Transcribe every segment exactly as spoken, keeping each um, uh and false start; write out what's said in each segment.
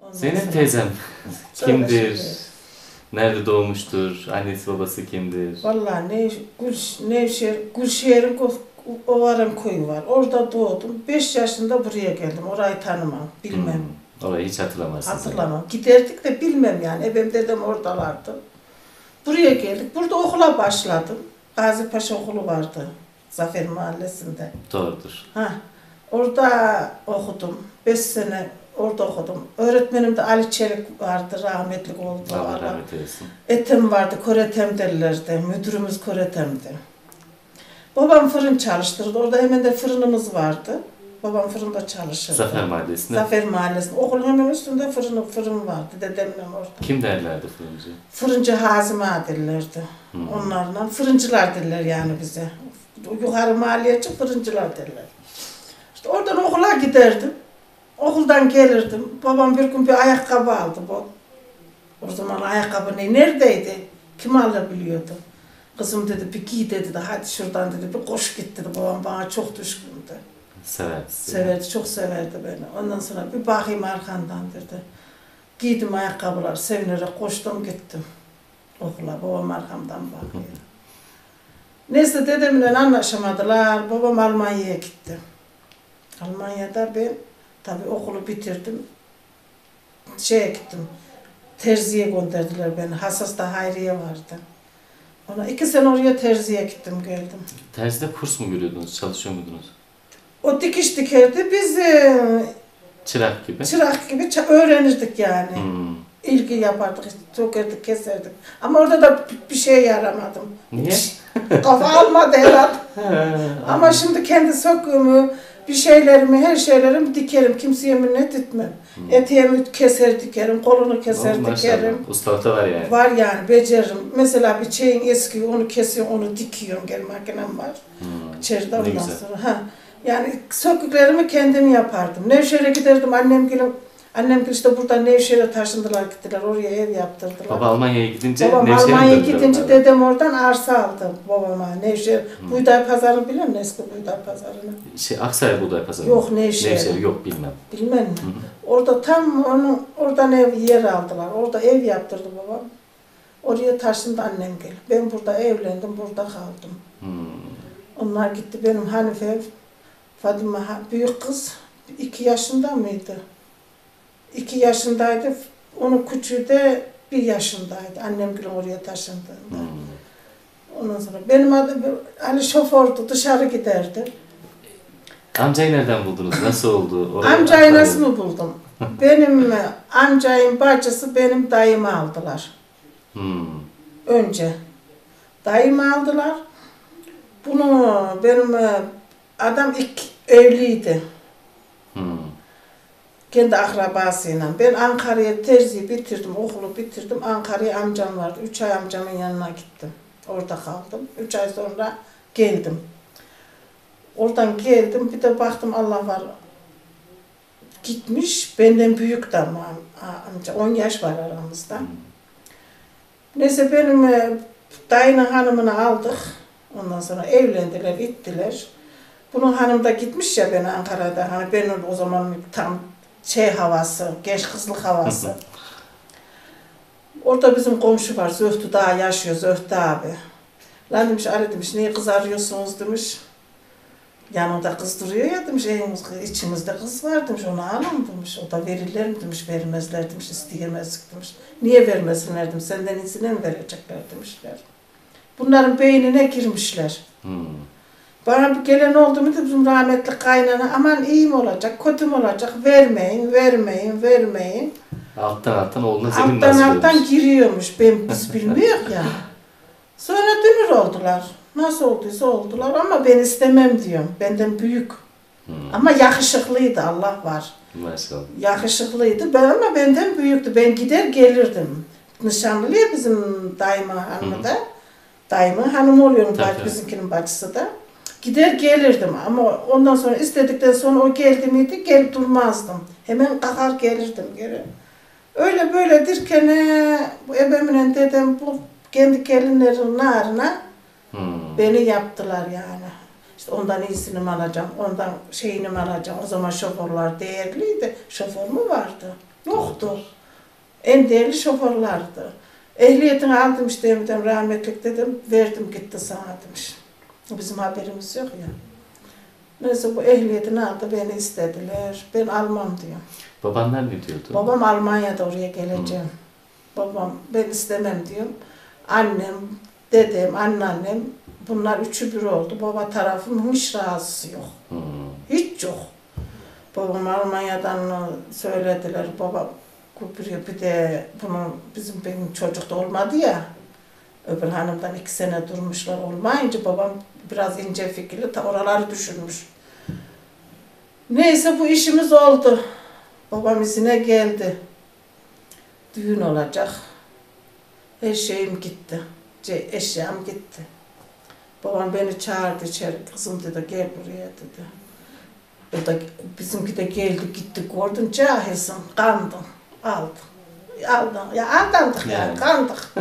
Zeynep teyzem kimdir? Nerede doğmuştur? Annesi babası kimdir? Vallahi Nev, Gülş, Nevşehir, Gülşehir'in Ovaran köyü var. Orada doğdum. beş yaşında buraya geldim. Orayı tanımam, bilmem. Hmm, orayı hiç hatırlamazsın. Hatırlamam. Giderdik de bilmem yani. Ebem dedem oradalardı. Buraya geldik. Burada okula başladım. Gazi Paşa okulu vardı. Zafer Mahallesi'nde. Doğrudur. Ha, orada okudum. beş sene orada okudum. Öğretmenim de Ali Çelik vardı. Rahmetli oldu. Allah rahmet eylesin. Etem vardı. Koretem derlerdi. Müdürümüz Koretem'di. Babam fırın çalıştırdı. Orada hemen de fırınımız vardı. Babam fırında çalışırdı. Zafer Mahallesi'nde. Zafer Mahallesi'nde. Okulun hemen üstünde fırın, fırın vardı. Dedemle orada. Kim derlerdi fırıncı? Fırıncı Hazime derlerdi. Hmm. Onlarla. Fırıncılar derler yani bize. Yukarı mahalleye çık fırıncılar derler. İşte oradan okula giderdim. Okuldan gelirdim. Babam bir gün bir ayakkabı aldı. Bu. O zaman ayakkabı ne? Neredeydi? Kim alabiliyordu? Kızım dedi bir giy dedi de hadi şuradan dedi bir koş git dedi. Babam bana çok düşkündü. Severdi. Severdi, çok severdi beni. Ondan sonra bir bakayım arkandan dedi. Giydim ayakkabılar, sevinerek koştum gittim okula. Babam arkamdan bakıyor. Neyse dedemle anlaşamadılar. Babam Almanya'ya gitti. Almanya'da ben tabii okulu bitirdim. Şeye gittim. Terziye gönderdiler beni. Hassas'ta Hayriye vardı. Ona iki sene oraya terziye gittim geldim. Terzide kurs mu görüyordunuz? Çalışıyor muydunuz? O dikiş dikerdi. Biz e, çırak gibi. Çırak gibi öğrenirdik yani. Hmm. İlgi yapardık, işte, sökerdik, keserdik. Ama orada da bir şey yaramadım. Niye? Kafa almadı herhalde. Ama şimdi kendi söküğümü, bir şeylerimi, her şeylerimi dikerim. Kimseye minnet etmem. Hmm. Eteğimi keser dikerim, kolunu keser oh, dikerim. Ustalıkta var yani. Var yani, beceririm. Mesela bir şeyin eski, onu kesiyorum, onu dikiyorum. Gel makinem var. Hmm. İçeride ondan sonra. Ha. Yani söküklerimi kendim yapardım. Nevşehir'e giderdim, annem gelin. Annem işte burada Nevşehir'e taşındılar gittiler, oraya ev yaptırdılar. Baba Almanya'ya gidince Babam Almanya'ya gidince dedem oradan arsa aldı babama. Nevşehir, hmm. Buğday Pazarı'nı biliyor musun? Eski Buğday Pazarı'nı. Şey, Aksaray Buğday Pazarı. Yok Nevşehir. Nevşehir yok bilmem. Bilmem mi? Orada tam onu, oradan ev yer aldılar. Orada ev yaptırdı babam. Oraya taşındı annem gelip. Ben burada evlendim, burada kaldım. Hmm. Onlar gitti benim Hanife, Fadime, büyük kız iki yaşında mıydı? İki yaşındaydı, onun küçüğü de bir yaşındaydı. Annem gülüm oraya taşındığında. Hmm. Ondan sonra benim adım hani şofördü, dışarı giderdi. Amcayı nereden buldunuz? Nasıl oldu? Oraya amcayı nasıl mı buldum? Benim amcayın bacısı benim dayımı aldılar. Hmm. Önce. Dayımı aldılar. Bunu benim adam ilk evliydi. Hmm. Kendi akrabasıyla. Ben Ankara'ya terziyi bitirdim, okulu bitirdim. Ankara'ya amcam vardı. Üç ay amcamın yanına gittim. Orada kaldım. Üç ay sonra geldim. Oradan geldim. Bir de baktım Allah var. Gitmiş. Benden büyük de ama amca. On yaş var aramızda. Hmm. Neyse benim dayının hanımını aldık. Ondan sonra evlendiler, ittiler. Bunun hanım da gitmiş ya ben Ankara'da. Hani ben o zaman tam şey havası, genç kızlık havası. Orada bizim komşu var, Zöhtü daha yaşıyor, Zöhtü abi. Lan demiş, Ali demiş, niye kız arıyorsunuz demiş. Yanında kız duruyor ya demiş, içimizde kız var demiş, onu alın demiş. O da verirler mi demiş, vermezler demiş, isteyemezdik demiş. Niye vermesinler demiş, senden iyisine mi verecekler demişler. Bunların beynine girmişler. Hmm. Bana bir gelen oldu mu bizim rahmetli kaynana, aman iyi mi olacak, kötü mü olacak, vermeyin, vermeyin, vermeyin. Alttan alttan oğluna zemin alttan alttan giriyormuş, ben biz bilmiyoruz ya. Sonra dünür oldular. Nasıl olduysa oldular ama ben istemem diyorum, benden büyük. Hmm. Ama yakışıklıydı, Allah var. Maşallah. Yakışıklıydı ben ama benden büyüktü, ben gider gelirdim. Nişanlıya bizim dayıma hanımı da. Dayımın hanımı oluyor, bizimkinin bacısı da. Gider gelirdim ama ondan sonra istedikten sonra o geldi miydi gelip durmazdım. Hemen kalkar gelirdim geri. Öyle böyledirken bu ebemle dedem bu kendi gelinlerin narına hmm. beni yaptılar yani. İşte ondan iyisini mi alacağım, ondan şeyini mi alacağım. O zaman şoförler değerliydi. Şoför mü vardı? Yoktu. En değerli şoförlerdi. Ehliyetini aldım işte evden rahmetlik dedim. Verdim gitti sana demiş. Bizim haberimiz yok ya. Neyse bu ehliyetini aldı, beni istediler. Ben almam diyor. Babanlar ne diyordu? Babam Almanya'da oraya geleceğim. Hı. Babam ben istemem diyor. Annem, dedem, anneannem bunlar üçü bir oldu. Baba tarafım hiç razısı yok. Hı. Hiç yok. Babam Almanya'dan söylediler. Babam Kubriye bir de bunun bizim benim çocuk da olmadı ya. Öbür hanımdan iki sene durmuşlar olmayınca babam biraz ince fikirli ta oraları düşünmüş. Neyse bu işimiz oldu. Babam izine geldi. Düğün olacak. Her şeyim gitti. Eşyam gitti. Babam beni çağırdı içeri. Kızım dedi gel buraya dedi. O da bizimki de geldi gitti gördün cahilsin kandın. Aldım. Aldım. Ya aldandık yani, yani kandık.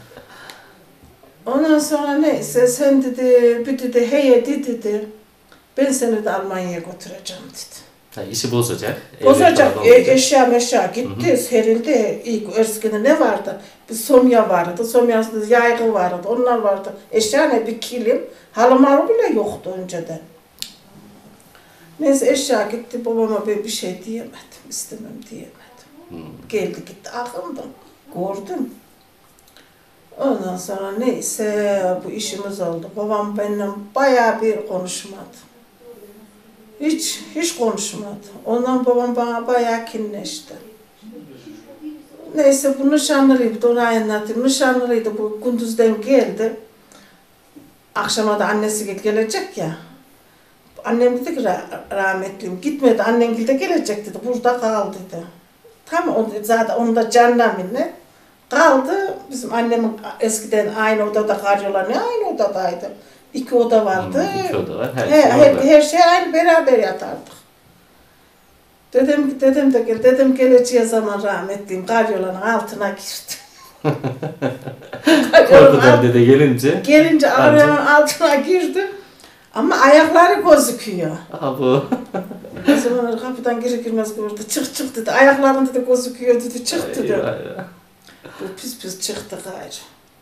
Ondan sonra neyse sen dedi, bir dedi heyeti dedi. Ben seni de Almanya'ya götüreceğim dedi. Ha, işi bozacak. Bozacak. E, eşya meşya gitti, hı-hı, serildi. İlk eskide ne vardı? Bir somya vardı. Somyasında yaygı vardı. Onlar vardı. Eşya ne? Bir kilim. Halı malı bile yoktu önceden. Neyse eşya gitti. Babama ben bir şey diyemedim. İstemem diyemedim. Hmm. Geldi gitti aklımdan. Gördüm. Ondan sonra neyse bu işimiz oldu. Babam benimle bayağı bir konuşmadı. Hiç, hiç konuşmadı. Ondan babam bana bayağı kinleşti. Neyse bu nişanlıydı, onu anlatayım. Nişanlıydı, bu gündüzden geldi. Akşama da annesi gelecek ya. Annem dedi ki rahmetliyim, gitmedi, annen de gelecek dedi, burada kal dedi. Tamam, zaten onu da canla minnet. Kaldı, bizim annemin eskiden aynı odada karyolar ne aynı odadaydı. İki oda vardı. Hmm, iki oda var, her, he, şey her, her şey aynı beraber yatardık. Dedem, dedem de gel, dedem geleceği zaman rahmetliyim, karyolanın altına girdi. Korkudan dede gelince? Gelince karyonun altına girdi. Ama ayakları gözüküyor. Aha bu. O zaman kapıdan girer girmez gördü. Çık çık dedi. Ayaklarında da gözüküyor dedi. Çık dedi. Bu pis pis çıktı gayrı.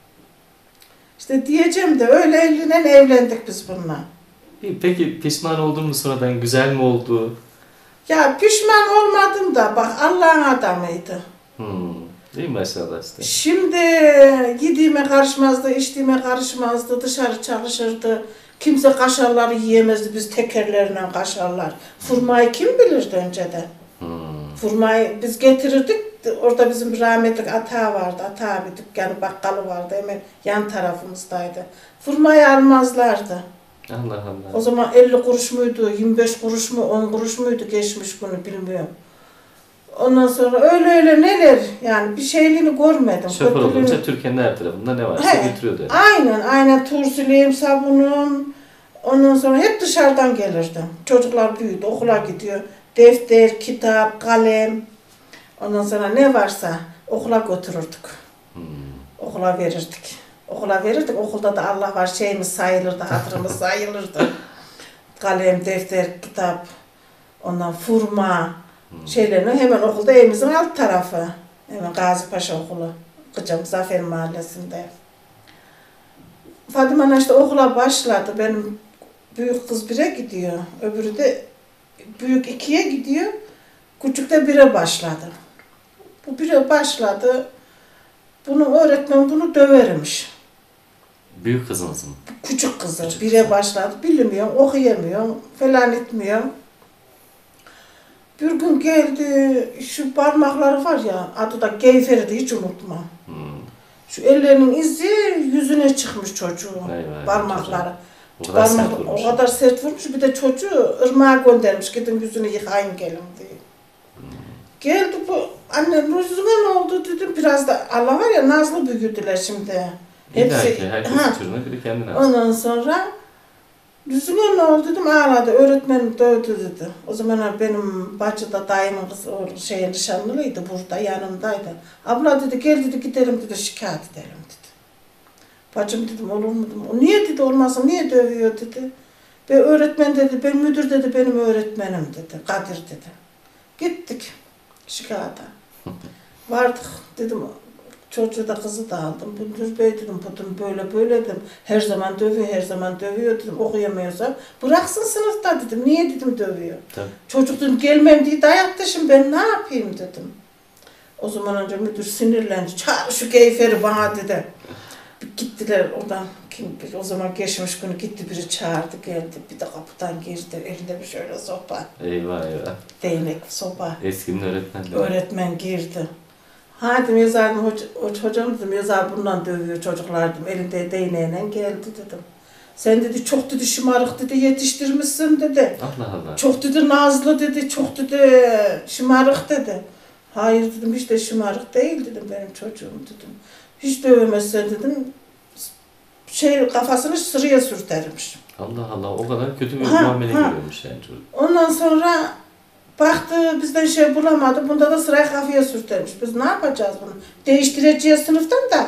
İşte diyeceğim de öyle eliyle evlendik biz bununla. Peki pişman oldun mu sonradan? Güzel mi oldu? Ya pişman olmadım da bak Allah'ın adamıydı. Hmm. Değil mi maşallah işte? Şimdi yediğime karışmazdı, içtiğime karışmazdı, dışarı çalışırdı. Kimse kaşarları yiyemezdi, biz tekerlerle kaşarlar. Fırmayı kim bilirdi önceden? Hmm. Fırmayı biz getirirdik, orada bizim rahmetli Ata vardı, Ata bir dükkanı, bakkalı vardı, hemen yan tarafımızdaydı. Fırmayı almazlardı. Allah Allah. O zaman elli kuruş muydu, yirmi beş kuruş mu, on kuruş muydu geçmiş günü bilmiyorum. Ondan sonra öyle öyle neler yani bir şeyliğini görmedim. Şoför olunca Türkiye'nin her tarafında ne varsa He, getiriyordu. Yani. Aynen aynen turşuluyum, sabunum. Ondan sonra hep dışarıdan gelirdi. Çocuklar büyüdü, okula gidiyor. Defter, kitap, kalem. Ondan sonra ne varsa okula götürürdük. Hmm. Okula verirdik. Okula verirdik. Okulda da Allah var şeyimiz sayılırdı, hatırımız sayılırdı. Kalem, defter, kitap, ondan fırma. Hmm. Şeylerini hemen okulda evimizin alt tarafı. Hemen Gazi Paşa Okulu. Kıcam Zafer Mahallesi'nde. Fatıma Ana işte okula başladı. Benim büyük kız bire gidiyor. Öbürü de büyük ikiye gidiyor. Küçük de bire başladı. Bu bire başladı. Bunu öğretmen bunu dövermiş. Büyük kızınız mı? Küçük kızı. Küçük bire kızı. Başladı. Bilmiyorum, okuyamıyorum, falan etmiyorum. Bir gün geldi, şu parmakları var ya, adı da Geyfer'di, hiç unutmam. Hmm. Şu ellerinin izi yüzüne çıkmış çocuğun, eyvallah, parmakları. O kadar, Parmak, o kadar sert vurmuş, bir de çocuğu ırmağa göndermiş, gidin yüzünü yıkayın gelin diye. Hmm. Geldi bu, anne yüzüne ne oldu dedim, biraz da Allah var ya nazlı büyüdüler şimdi. İlla ki herkesin çocuğuna biri kendine alsın. Ondan sonra yüzüne ne oldu dedim, ağladı, öğretmenim dövdü dedi. O zaman benim bacıda dayımın kızı, o şey nişanlıydı burada, yanımdaydı. Abla dedi, gel dedi, gidelim dedi, şikayet edelim dedi. Bacım dedim, olur mu dedim. O niye dedi, olmazsa niye dövüyor dedi. Ben öğretmen dedi, ben müdür dedi, benim öğretmenim dedi, Kadir dedi. Gittik şikayete. Vardık dedim, çocuğu da kızı da aldım. Müdür bey dedim, dedim böyle böyle dedim. Her zaman dövüyor, her zaman dövüyor dedim. Okuyamıyorsa bıraksın sınıfta dedim. Niye dedim dövüyor. Tabii. Çocuk dedim gelmem diye dayaktı, şimdi ben ne yapayım dedim. O zaman önce müdür sinirlendi. Çağır şu Geyfer'i bana dedi. Gittiler oradan. Kim bilir, o zaman geçmiş günü gitti, biri çağırdı geldi. Bir de kapıdan girdi. Elinde bir şöyle sopa. Eyvah eyvah. Değnek sopa. Eskinin öğretmenleri. Öğretmen girdi. Ha dedim yazardım, hoca, hocam dedim yazar bundan dövüyor çocuklar dedim. Elinde değneğine geldi dedim. Sen dedi çok dedi şımarık dedi yetiştirmişsin dedi. Allah Allah. Çok dedi nazlı dedi, çok dedi şımarık dedi. Hayır dedim, hiç de şımarık değil dedim benim çocuğum dedim. Hiç dövemezsen dedim, şey kafasını sıraya sürtermiş. Allah Allah, o kadar kötü bir Ha, muamele ha. görüyormuş yani çocuk. Ondan sonra baktı bizden şey bulamadı, bunda da sırayı kafaya sürtermiş. Biz ne yapacağız bunu? Değiştireceğiz sınıftan da.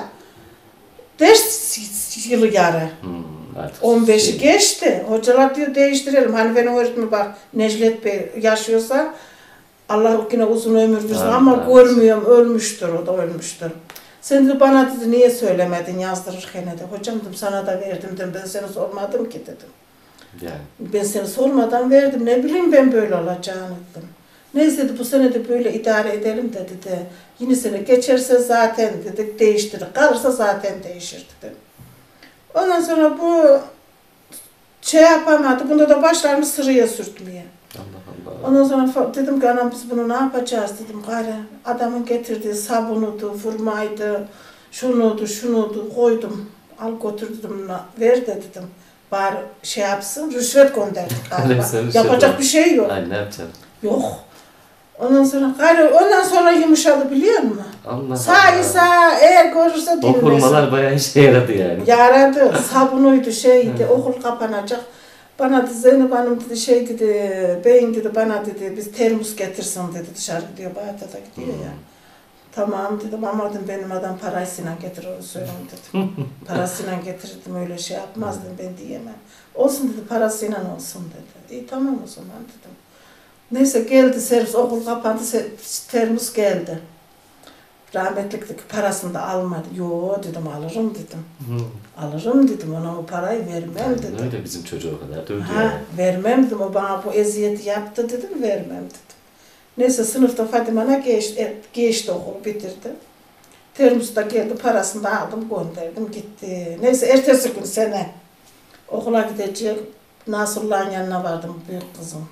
Ders yılı yarı. Hmm, artık on beşi şey- geçti. Hocalar diyor değiştirelim. Hani benim öğretmenim bak Necdet Bey yaşıyorsa Allah yine uzun ömür versin Amin, ama amin. görmüyorum, ölmüştür, o da ölmüştür. Sen de bana dedi niye söylemedin yazdırırken dedi. Hocam dedim sana da verdim dedim, ben seni sormadım ki dedim. Yani. Ben seni sormadan verdim, ne bileyim ben böyle olacağını dedim. Neyse dedi, bu sene de böyle idare edelim dedi de. Yeni sene geçerse zaten dedik değiştirir, kalırsa zaten değişir dedim. Ondan sonra bu şey yapamadı, bunda da başlarını sıraya sürtmeye. Allah Allah. Ondan sonra fa- dedim ki anam biz bunu ne yapacağız dedim. Gayrı adamın getirdiği sabunudu, fırmaydı, şunudu, şunudu koydum. Al götür dedim, ver de dedim. Bari şey yapsın, rüşvet gönderdik galiba. Sen rüşvet Yapacak al. bir şey yok. Ay ne yapacaksın? Yok. Ondan sonra gayrı, ondan sonra yumuşadı biliyor musun? Allah Sağ Allah. sağ eğer görürse O dinlesin. hurmalar bayağı işe yaradı yani. Yaradı, sabunuydu, şeydi, okul kapanacak. Bana dedi, Zeynep Hanım dedi, şey dedi, beyin dedi, bana dedi, biz termos getirsin dedi, dışarı gidiyor, Bağdat'a gidiyor ya. Tamam dedim ama dedim, benim adam parasıyla getirir onu söyleyeyim dedim. Parasıyla getirdim, öyle şey yapmaz dedim, ben diyemem. Olsun dedi, parasıyla olsun dedi. İyi tamam o zaman dedim. Neyse geldi servis, okul kapandı, termos geldi. Rahmetlikteki parasını da almadı. Yo dedim, alırım dedim. Hı. Alırım dedim, ona o parayı vermem Yani dedim. öyle bizim çocuğu o kadar dövdü Ha, yani. vermem dedim, o bana bu eziyeti yaptı dedim, vermem dedim. Neyse sınıfta Fatime'ne geçti, e, geçti okulu bitirdi. Termos'ta geldi, parasını da aldım, gönderdim, gitti. Neyse ertesi gün sene okula gidecek, Nasrullah'ın yanına vardım, büyük kızım.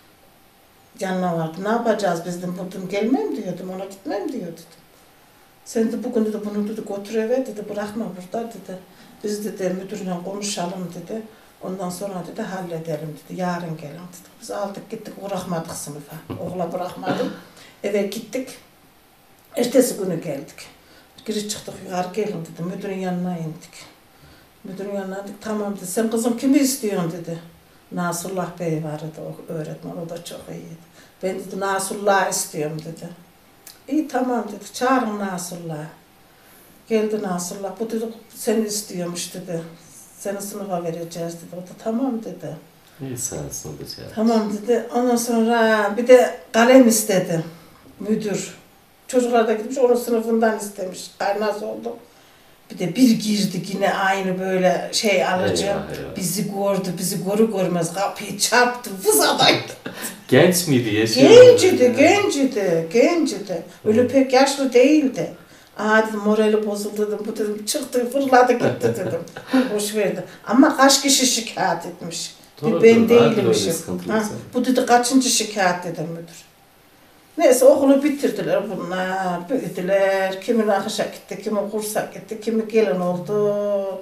Yanına vardım, ne yapacağız biz dedim, buradan gelmem diyordum, ona gitmem diyor dedim. Sen de bugün dedi, bunu dedi, götür eve dedi, bırakma burada dedi. Biz dedi, müdürle konuşalım dedi. Ondan sonra dedi, halledelim dedi, yarın gelin dedi. Biz aldık gittik, bırakmadık sınıfa, okula bırakmadım. Eve gittik, ertesi günü geldik. Geri çıktık, yukarı gelin dedi, müdürün yanına indik. Müdürün yanına indik, tamam dedi, sen kızım kimi istiyorsun dedi. Nasrullah Bey vardı, o öğretmen, o da çok iyiydi. Ben dedi, Nasrullah istiyorum dedi. İyi tamam dedi, çağırın Nasrullah. Geldi Nasrullah, bu dedi, seni istiyormuş dedi. Seni sınıfa vereceğiz dedi. O da tamam dedi. İyi sağ olsun o da şey yaptı. Tamam dedi. Ondan sonra bir de kalem istedi müdür. Çocuklar da gitmiş, onun sınıfından istemiş. Kaynaz oldu. Bir de bir girdi yine aynı böyle şey alıcı. Eyvah, eyvah. Bizi gördü, bizi görü görmez kapıyı çarptı, vızadaydı. Genç miydi? Yaşıyor Gencidi, muydu? gencidi, gencidi. Öyle Hı. pek yaşlı değildi. Aa dedim, morali bozuldu dedim, bu dedim, çıktı, fırladı gitti dedim. Boş verdi. Ama kaç kişi şikayet etmiş. Doğru, Bir ben doğru. Vardır değilmişim. öyle sıkıntılı Ha, insan. bu dedi kaçıncı şikayet dedim müdür. Neyse okulu bitirdiler bunlar, büyüdüler. Kimin akışa gitti, kimin kursa gitti, kimi gelin oldu.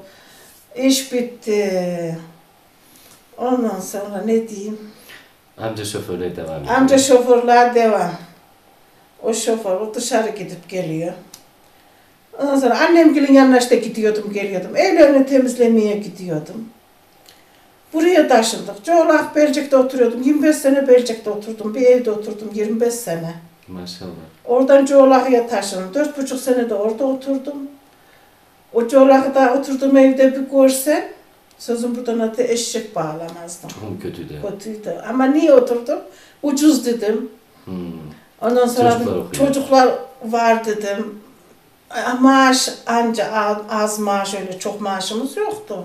İş bitti. Ondan sonra ne diyeyim? Amca şoförlüğe devam ediyor. Amca şoförler devam. O şoför o dışarı gidip geliyor. Ondan sonra annemgilin yanına işte gidiyordum, geliyordum. Evlerini temizlemeye gidiyordum. Buraya taşındık. Çoğulak Belcik'te oturuyordum. yirmi beş sene Belcik'te oturdum. Bir evde oturdum yirmi beş sene. Maşallah. Oradan Çoğulak'a taşındım. dört buçuk sene de orada oturdum. O Çoğulak'ta oturduğum evde bir görsen, sözüm buradan adı eşek bağlamazdım. Çok mu kötüydü? Kötüydü. Ama niye oturdum? Ucuz dedim. Hmm. Ondan sonra Çocuklar okuyor. çocuklar var dedim. Maaş anca az maaş, öyle çok maaşımız yoktu.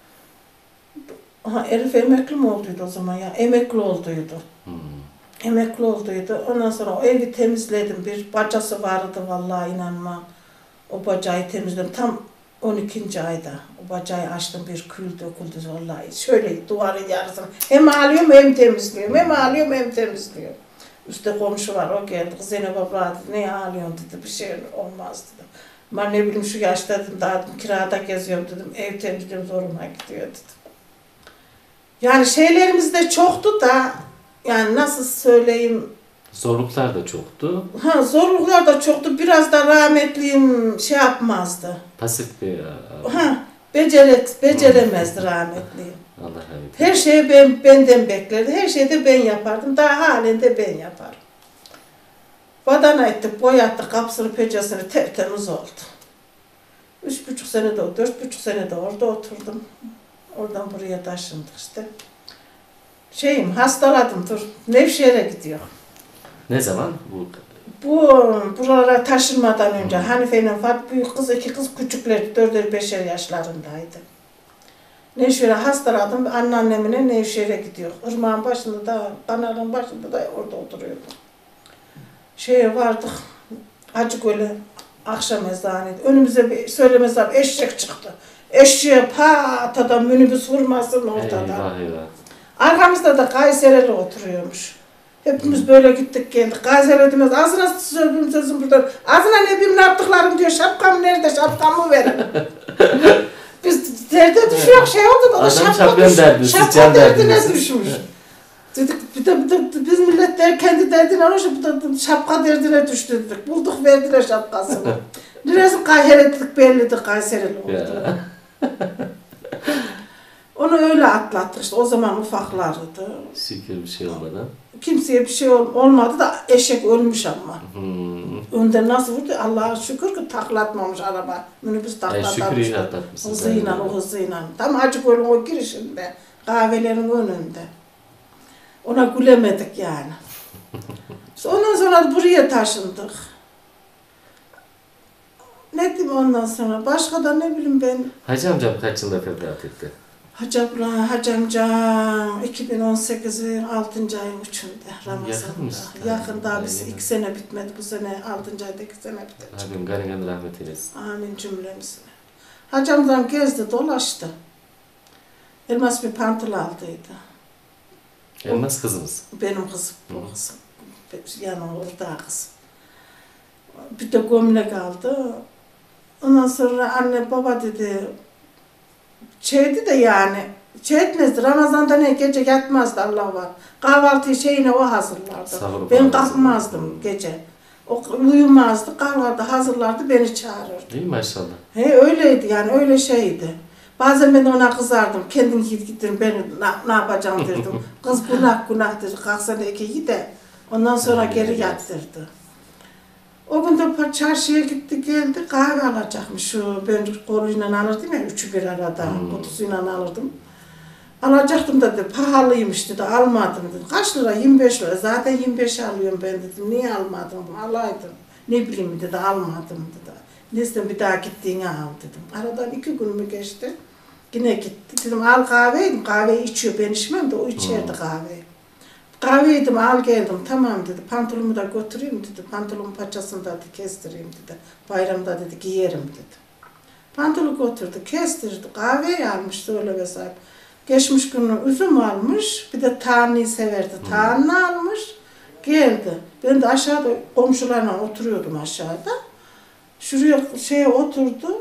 Ha, Elif emekli mi olduydu o zaman ya? Emekli olduydu. Hmm. Emekli olduydu. Ondan sonra o evi temizledim. Bir bacası vardı vallahi, inanma. O bacağı temizledim. Tam on ikinci ayda. O bacağı açtım, bir kül döküldü vallahi. Şöyle duvarın yarısını. Hem ağlıyorum hem temizliyorum. Hem ağlıyorum hem temizliyorum. Üstte komşu var, o geldi. Zeynep abla dedi, ne ağlıyorsun dedi. Bir şey olmaz dedi. Ben ne bileyim şu yaşta dedim, daha dedim, kirada geziyorum dedim. Ev temizliyorum, zoruma gidiyor dedim. Yani şeylerimiz de çoktu da, yani nasıl söyleyeyim. Zorluklar da çoktu. Ha, zorluklar da çoktu. Biraz da rahmetliyim şey yapmazdı. Pasif bir abi. Ha, becere, beceremezdi rahmetliyim. Allah rahmet. Her şeyi ben, benden beklerdi. Her şeyi de ben yapardım. Daha halen de ben yaparım. Badana ettik, boyattık, kapısını, penceresini tertemiz oldu. Üç buçuk sene de, dört buçuk sene de orada oturdum. Oradan buraya taşındık işte. Şeyim, hastaladım, dur. Nevşehir'e gidiyor. Ne zaman bu? Bu buralara taşınmadan önce hmm. Hanife ile Fatih, büyük kız, iki kız küçükler, dörder beşer yaşlarındaydı. Nevşehir'e hastaladım, anneannemine Nevşehir'e gidiyor. Irmağın başında da, kanalın başında da orada oturuyordum. Şeye vardık, Hacıgöl'e, akşam ezanıydı. Önümüze bir söylemez abi, eşek çıktı. Eşeğe pat adam, minibüs vurmasın ortada. Eyvah eyvah. Arkamızda da Kayseri'li oturuyormuş. Hepimiz hmm. böyle gittik geldik. Kayseri demez, ağzına söyleyeyim sözüm buradan. Ağzına ne bileyim ne yaptıklarım diyor, şapkam nerede, şapkamı verin. Biz derde düşüyor, şey oldu da, adam şapka, düş, derdi, şapka derdine düşmüş. Dedik, bir de, bir de biz millet der, kendi derdine olmuş, bir de şapka derdine düştü dedik. Bulduk, verdiler şapkasını. Neresi Kayseri'lik bellidir, Kayseri'li oldu. Onu öyle atlattık işte, o zaman ufaklardı. Şükür bir şey olmadı. Kimseye bir şey ol, olmadı da eşek ölmüş ama. Hmm. Önden nasıl vurdu? Allah'a şükür ki taklatmamış araba. Minibüs taklatmamış. Yani şükür iyi atlatmışsınız. Hızıyla, o hızıyla. Tam Hacıgöl'ün o girişinde, kahvelerin önünde. Ona gülemedik yani. Ondan sonra buraya taşındık. Ne diyeyim ondan sonra? Başka da ne bileyim ben. Hacı amcam kaç yılda vefat etti? Hacı abla, Hacı amcam iki bin on sekizin altıncı ayın üçünde Ramazan'da. Yakında biz iki sene bitmedi bu sene, altıncı ayda iki sene bitecek. Rabbim gani rahmet eylesin. Amin cümlemizine. Hacı amcam gezdi, dolaştı. Elmas bir pantol aldıydı. Elmas kızımız. Benim kızım, bu kızım. Yani orada kızım. Bir de gömlek aldı. Ondan sonra anne baba dedi, şeydi de yani, şey etmezdi, Ramazan'da ne gece yatmazdı Allah var. Kahvaltıyı şeyine o hazırlardı. Sağır ben kalkmazdım hazırladım. Gece. O uyumazdı, kahvaltı hazırlardı, beni çağırırdı. İyi maşallah. He öyleydi yani, öyle şeydi. Bazen ben ona kızardım, kendim git gittim, ben ne, ne yapacağım derdim. Kız günah günah dedi, kalksana iki de. Ondan sonra geri yattırdı. O gün de çarşıya gitti geldi, kahve alacakmış. Şu ben koluyla alırdım ya, üçü bir arada, hmm. kutusuyla alırdım. Alacaktım dedi, pahalıymış dedi, almadım dedi. Kaç lira? yirmi beş lira. Zaten yirmi beş alıyorum ben dedim. Niye almadım? Alaydım. Ne bileyim dedi, almadım dedi. Neyse bir daha gittiğini al dedim. Aradan iki gün mü geçti? Yine gitti. Dedim al kahveyi, kahveyi içiyor. Ben içmem de o içerdi hmm. kahveyi. Kahve yedim, al geldim, tamam dedi, pantolonumu da götüreyim dedi, pantolonun paçasını da kestireyim dedi, bayramda dedi, giyerim dedi. Pantolonu götürdü, kestirdi, kahveyi almış söyle vesaire. Geçmiş günü üzüm almış, bir de tarhaniyi severdi, tarhani almış, geldi. Ben de aşağıda komşularla oturuyordum aşağıda. Şuraya şeye oturdu.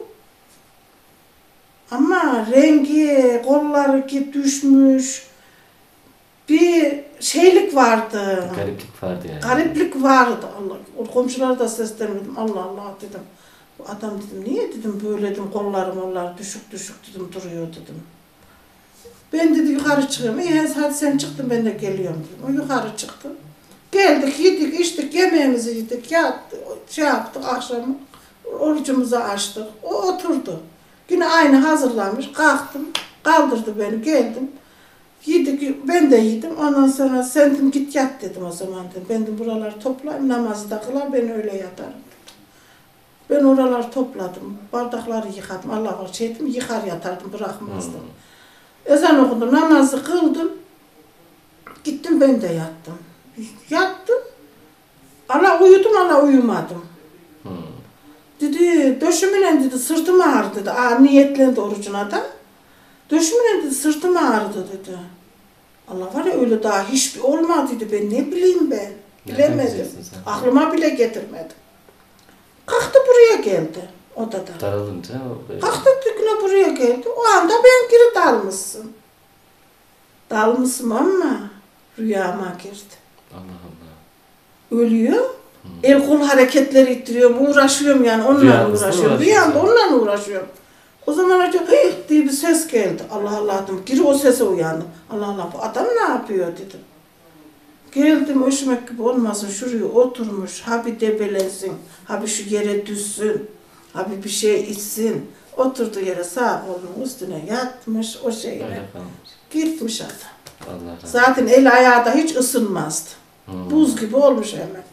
Ama rengi, kolları ki düşmüş. Bir şeylik vardı. Gariplik vardı yani. Gariplik vardı. Allah. O komşulara da seslenmedim. Allah Allah dedim. Bu adam dedim, niye dedim böyle dedim, kollarım onlar düşük düşük dedim, duruyor dedim. Ben dedi yukarı çıkıyorum. İyi hadi sen çıktın, ben de geliyorum dedim. O yukarı çıktı. Geldik, yedik, içtik, yemeğimizi yedik, yattık, şey yaptık akşam, orucumuzu açtık. O oturdu. Yine aynı hazırlanmış, kalktım, kaldırdı beni, geldim. Yedik, ben de yedim. Ondan sonra sen dedim, git yat dedim o zaman dedim. Ben de buraları toplayayım, namazı da kılar, ben öyle yatarım. Ben oraları topladım. Bardakları yıkadım. Allah var şey ettim. Yıkar yatardım. Bırakmazdım. Hmm. Ezan okudum. Namazı kıldım. Gittim ben de yattım. Yattım. Ana uyudum, ana uyumadım. Hmm. Dedi, döşümüyle dedi, sırtım ağrıdı dedi. Aa, niyetlendi orucuna da. Döşümüyle dedi, sırtım ağrıdı dedi. Allah var ya öyle daha hiçbir olmadıydı ben, ne bileyim ben. Bilemedim. Aklıma bile getirmedim. Kalktı buraya geldi odada. Daralınca. Kalktı düküne buraya geldi. O anda ben geri dalmışsın. Dalmışım ama rüyama girdi. Allah Allah. Ölüyor. Hmm. El kol hareketleri ittiriyorum, uğraşıyorum yani onunla Rüyamızda uğraşıyorum. Bir anda onunla uğraşıyorum. O zaman acaba hıh diye bir ses geldi. Allah Allah dedim. Geri o sese uyandım. Allah Allah bu adam ne yapıyor dedim. Geldim hoşuma gibi olmasın şuraya oturmuş. Ha bir debelensin. Ha bir şu yere düşsün. Ha bir bir şey içsin. Oturduğu yere sağ kolunun üstüne yatmış o şeyle. Gitmiş adam. Allah Zaten el ayağı da hiç ısınmazdı. Hmm. Buz gibi olmuş hemen.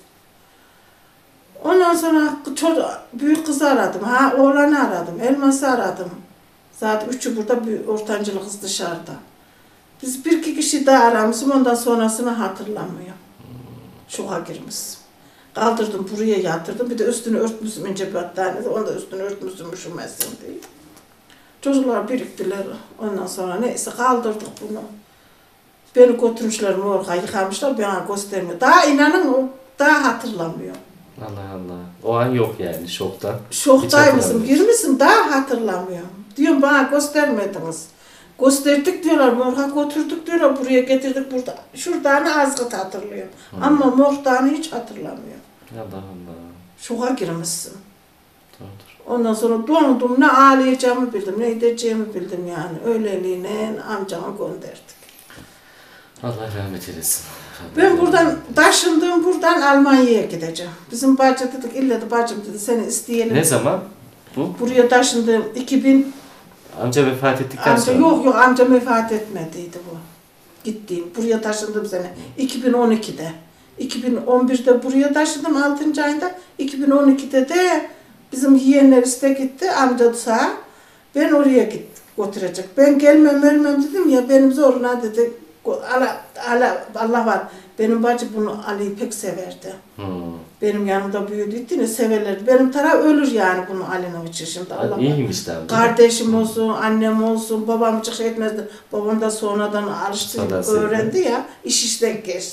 Ondan sonra çocuk, büyük kızı aradım, ha oğlanı aradım, Elmas'ı aradım. Zaten üçü burada, bir ortancılı kız dışarıda. Biz bir iki kişi daha aramışım, ondan sonrasını hatırlamıyorum. Şoka girmişim. Kaldırdım, buraya yatırdım, bir de üstünü örtmüşüm önce battaniyede, onu da üstünü örtmüşüm üşümesin diye. Çocuklar biriktiler, ondan sonra neyse kaldırdık bunu. Beni götürmüşler morga, yıkamışlar, bana göstermiyor. Daha inanın, daha hatırlamıyorum. Allah Allah. O an yok yani şoktan. Şoktaymışım, girmişim daha hatırlamıyorum. Diyorum bana göstermediniz. Gösterdik diyorlar, morga götürdük diyorlar, buraya getirdik burada. Şuradanı azgıt hatırlıyorum. Hmm. Ama morgdanı hiç hatırlamıyorum. Allah Allah. Şoka girmişsin. Doğrudur. Ondan sonra dondum, ne ağlayacağımı bildim, ne edeceğimi bildim yani. Öyleliğine amcama gönderdik. Allah rahmet eylesin. Ben buradan taşındım, buradan Almanya'ya gideceğim. Bizim bacı dedik, illa da bacım dedi, seni isteyelim. Ne zaman bu? Buraya taşındım, iki bin... Amca vefat ettikten amca, sonra? Yok yok, amca vefat etmediydi bu. Gittiğim, buraya taşındım sene. iki bin on ikide. iki bin on birde buraya taşındım, altıncı ayında. iki bin on ikide de bizim yeğenler iste gitti, amca sağ. Ben oraya git, götürecek. Ben gelmem, ölmem dedim ya, benim zoruna dedi. Allah, Allah, Allah var. Benim bacı bunu Ali'yi pek severdi. Hmm. Benim yanımda büyüdüğünü severlerdi. Benim taraf ölür yani bunu Ali'nin için şimdi. Allah İyiymiş tabii. Kardeşim olsun, annem olsun, babam hiç şey etmezdi. Babam da sonradan alıştı, öğrendi ya. İş işten geçti.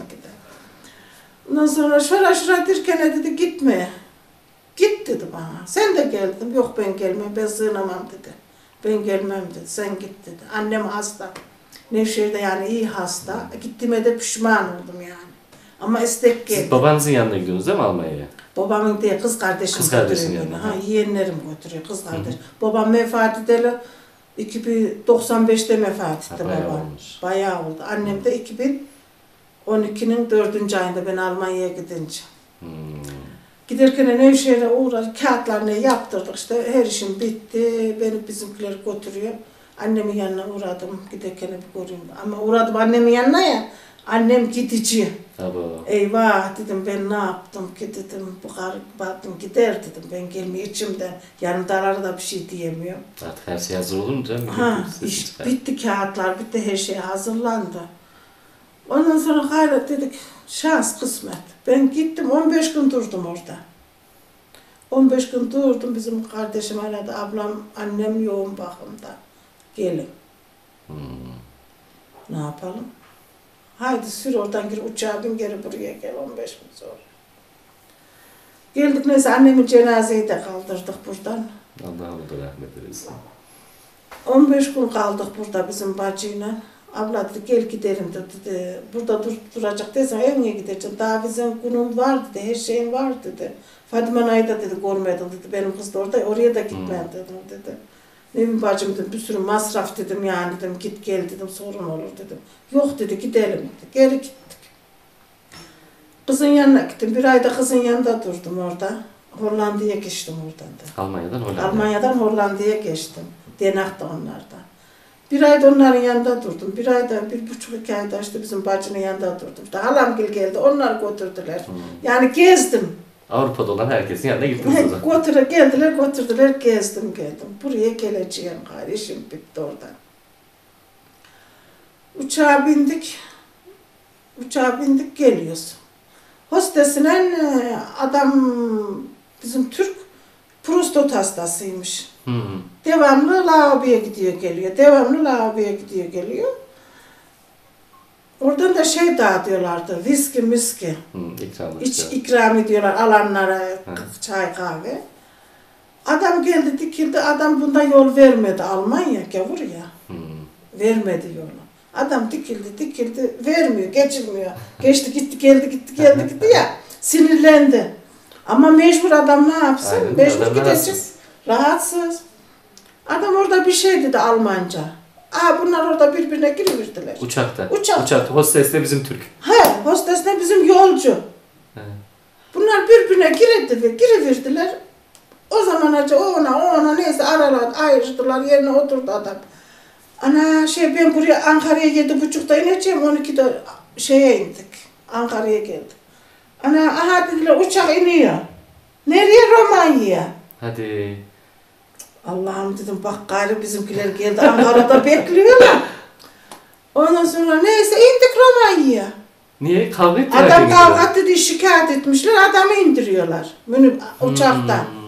Ondan sonra şöyle şuraya derken dedi gitme. Git dedi bana. Sen de gel dedim. Yok ben gelmem, ben sığınamam dedi. Ben gelmem dedi. Sen git dedi. Annem hasta. Nevşehir'de yani iyi hasta. Gittiğime de pişman oldum yani. Ama istek geldi. Siz babanızın yanına gidiyorsunuz değil mi Almanya'ya? Babamın değil, kız kardeşim kız kardeşin yanına. Ha, yeğenlerim götürüyor, kız kardeş. Hı-hı. Babam vefat edeli iki bin doksan beşte vefat etti ha, bayağı babam. Olmuş. Bayağı oldu. Annem de iki bin on ikinin dördüncü ayında ben Almanya'ya gidince. Hmm. Giderken Nevşehir'e uğradık, kağıtlarını yaptırdık işte, her işim bitti, beni bizimkiler götürüyor. Annemin yanına uğradım, giderken bir göreyim. Ama uğradım annemin yanına ya, annem gidici. Tabii. Eyvah dedim, ben ne yaptım ki dedim, bu karı baktım gider dedim, ben gelmeye içimden. Yanımdalara da bir şey diyemiyorum. Artık her şey hazır olur mu canım? Ha, iş bitti, kağıtlar bitti, her şey hazırlandı. Ondan sonra gayret dedik, şans kısmet. Ben gittim, on beş gün durdum orada. on beş gün durdum, bizim kardeşim aradı, ablam, annem yoğun bakımda. Gelin. Hmm. Ne yapalım? Haydi sür oradan gir uçağa bin geri buraya gel on beş gün sonra. Geldik neyse annemin cenazeyi de kaldırdık buradan. Allah da rahmet eylesin. on beş gün kaldık burada bizim bacıyla. Abla dedi gel gidelim dedi. Burada dur, duracak desem evine gideceğim. Daha bizim günüm var dedi, her şeyim var dedi. Fadime Nay'ı da dedi görmedim dedi. Benim kız da orada, oraya da gitmem hmm. dedim dedi. Nevin bacım dedim, bir sürü masraf dedim yani dedim, git gel dedim, sorun olur dedim. Yok dedi, gidelim dedi. Geri gittik. Kızın yanına gittim, bir ayda kızın yanında durdum orada. Hollanda'ya geçtim oradan da. Almanya'dan Hollanda'ya? Almanya'dan Hollanda'ya geçtim. Denak'ta onlardan. Bir ayda onların yanında durdum. Bir ayda, bir buçuk iki ayda işte bizim bacının yanında durdum. İşte halamgil geldi, onlar götürdüler. Hmm. Yani gezdim. Avrupa'da olan herkesin yanına gittiniz o zaman. Götüre, geldiler götürdüler, gezdim geldim. Buraya geleceğim gari, işim bitti oradan. Uçağa bindik. Uçağa bindik geliyoruz. Hostesine adam bizim Türk prostat hastasıymış. Hı hı. Devamlı lavaboya gidiyor geliyor. Devamlı lavaboya gidiyor geliyor. Oradan da şey dağıtıyorlardı. Viski miski. Hı, ikram İç, ediyor. ikram ediyorlar alanlara Hı. çay kahve. Adam geldi dikildi. Adam bunda yol vermedi. Almanya gavur ya. Hı. Vermedi yolu. Adam dikildi dikildi. Vermiyor. Geçirmiyor. Geçti gitti geldi gitti geldi gitti ya. Sinirlendi. Ama mecbur adam ne yapsın? Aynen, Mecbur adam gidecek. rahatsız. Rahatsız. Adam orada bir şey dedi Almanca. Aa bunlar orada birbirine giriverdiler. Uçakta. Uçak. Uçakta. Hostes de bizim Türk. He, hostes de bizim yolcu. He. Bunlar birbirine girdi ve giriverdiler. O zaman acı o ona o ona neyse aralar ayrıştılar yerine oturdu adam. Ana şey ben buraya Ankara'ya yedi buçukta ineceğim on ikide şeye indik. Ankara'ya geldik. Ana aha dediler uçak iniyor. Nereye Romanya'ya? Hadi. Allah'ım dedim bak gayrı bizimkiler geldi Ankara'da bekliyorlar. Ondan sonra neyse indik Romanya'ya. Niye? Kavga ettiler. Adam kavga dedi şikayet etmişler adamı indiriyorlar. Münip uçaktan. Hmm.